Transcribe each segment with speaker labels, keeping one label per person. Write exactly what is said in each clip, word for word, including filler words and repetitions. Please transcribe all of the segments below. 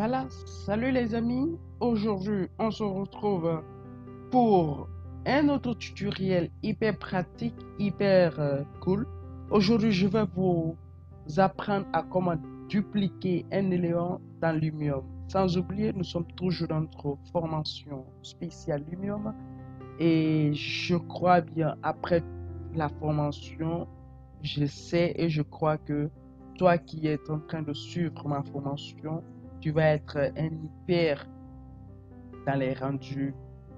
Speaker 1: Voilà, salut les amis. Aujourd'hui, on se retrouve pour un autre tutoriel hyper pratique, hyper euh, cool. Aujourd'hui, je vais vous apprendre à comment dupliquer un élément dans Lumium. Sans oublier, nous sommes toujours dans notre formation spéciale Lumium. Et je crois bien, après la formation, je sais et je crois que toi qui es en train de suivre ma formation, tu vas être un hyper dans les rendus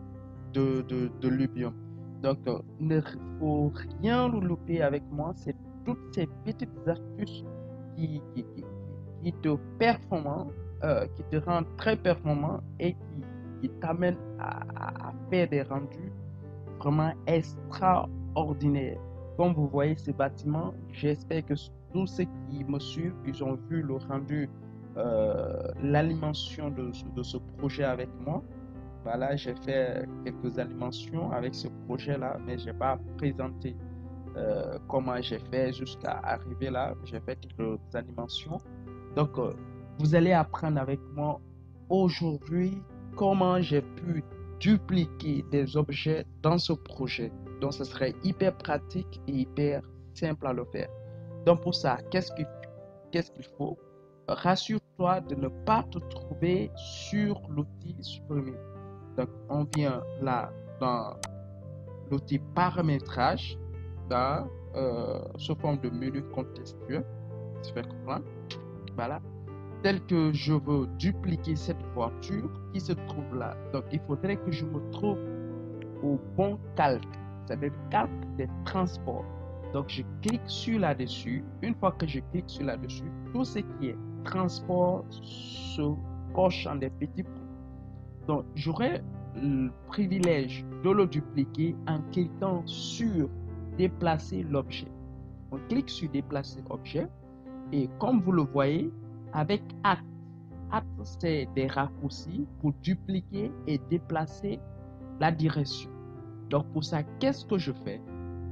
Speaker 1: de, de, de Lumium. Donc, euh, il ne faut rien louper avec moi. C'est toutes ces petites astuces qui, qui, qui, qui te performant, euh, qui te rendent très performant et qui, qui t'amènent à, à, à faire des rendus vraiment extraordinaires. Comme vous voyez ces bâtiments, j'espère que tous ceux qui me suivent, ils ont vu le rendu, euh, l'animation de, de ce projet avec moi. Voilà, j'ai fait quelques animations avec ce projet-là, mais je n'ai pas présenté euh, comment j'ai fait jusqu'à arriver là. J'ai fait quelques animations. Donc, euh, vous allez apprendre avec moi aujourd'hui comment j'ai pu dupliquer des objets dans ce projet. Donc, ce serait hyper pratique et hyper simple à le faire. Donc, pour ça, qu'est-ce qu'il qu'est-ce qu'il faut? Rassure-toi de ne pas te trouver sur l'outil supprimé. Donc, on vient là dans l'outil paramétrage, dans euh, sous forme de menu contextuel, tu fais comprendre. Voilà, tel que je veux dupliquer cette voiture qui se trouve là. Donc, il faudrait que je me trouve au bon calque, c'est-à-dire le calque des transports. Donc, je clique sur là-dessus. Une fois que je clique sur là-dessus, tout ce qui est transport se coche en des petits points. Donc, j'aurai le privilège de le dupliquer en cliquant sur déplacer l'objet. On clique sur déplacer objet et comme vous le voyez, avec Acte, Acte c'est des raccourcis pour dupliquer et déplacer la direction. Donc pour ça, qu'est-ce que je fais?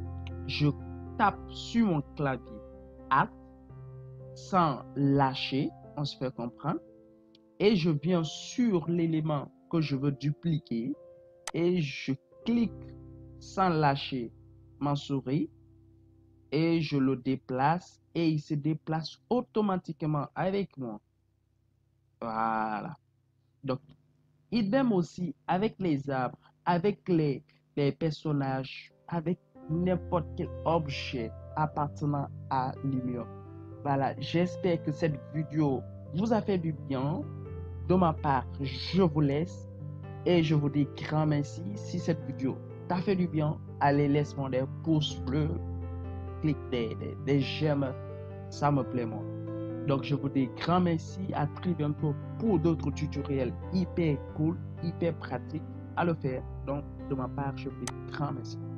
Speaker 1: Je tape sur mon clavier Acte sans lâcher, on se fait comprendre, et je viens sur l'élément que je veux dupliquer et je clique sans lâcher ma souris et je le déplace et il se déplace automatiquement avec moi. Voilà. Donc, idem aussi avec les arbres, avec les, les personnages, avec n'importe quel objet appartenant à Lumion. Voilà, j'espère que cette vidéo vous a fait du bien. De ma part, je vous laisse et je vous dis grand merci. Si cette vidéo t'a fait du bien, allez, laisse-moi des pouces bleus, clique des, des, des j'aime, ça me plaît moi. Donc, je vous dis grand merci, à très bientôt pour d'autres tutoriels hyper cool, hyper pratiques à le faire. Donc, de ma part, je vous dis grand merci.